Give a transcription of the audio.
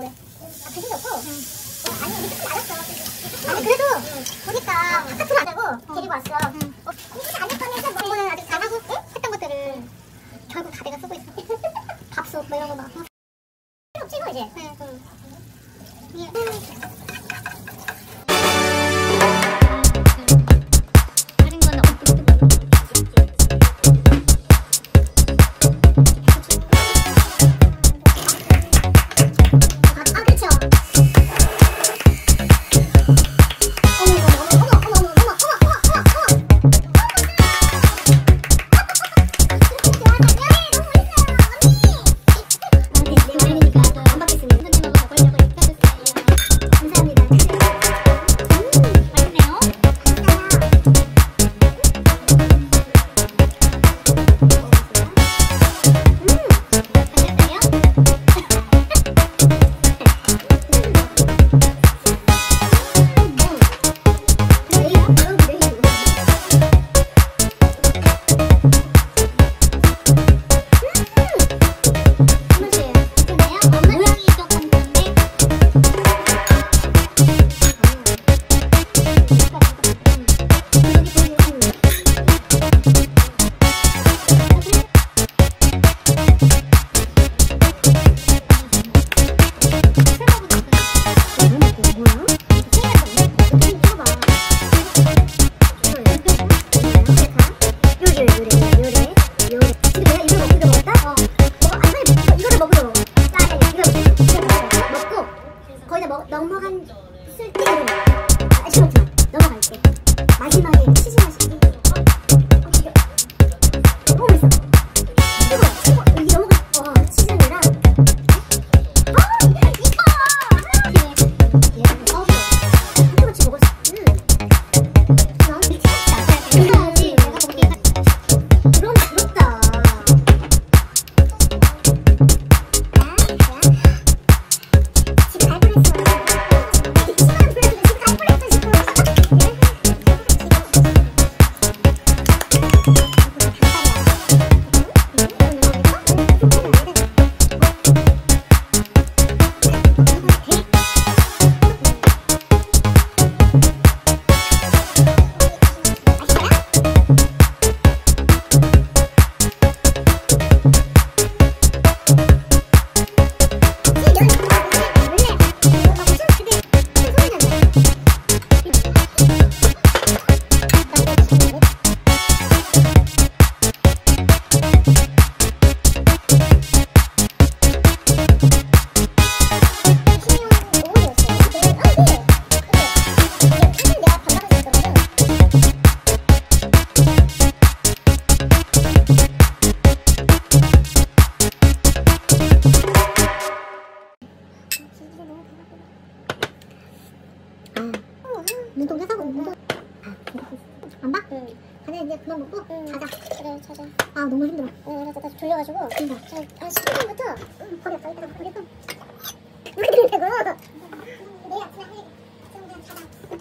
뭐래? 아, 그게 없고. 아니, 우리 조금 알았어. 아니, 그래도 보니까 바깥으로 안 하고 데리고 왔어. 공부를 안 했다면서 공부는 아직 잘하고 했던 것들을 결국 다 내가 쓰고 있어. 밥솥 뭐 이런 거 막. 필요 없지, 이거 이제. 넘어간 쓸데없는 넘어갈 때 마지막에 치즈 맛이 너무 맛있어. 이게 넘어가 치즈랑 이뻐. 같이 먹었어. 이거지. 그럼 부럽다. 눈동자 사고 눈동 안 봐? 가자 이제 그만 먹고 자자. 그래 자자. 아 너무 힘들어. 그래서 다시 졸려가지고 한 10분부터 버렸어. 이따가 버려서 이렇게 되고 내일 아침에 할 얘기. 그냥 자자.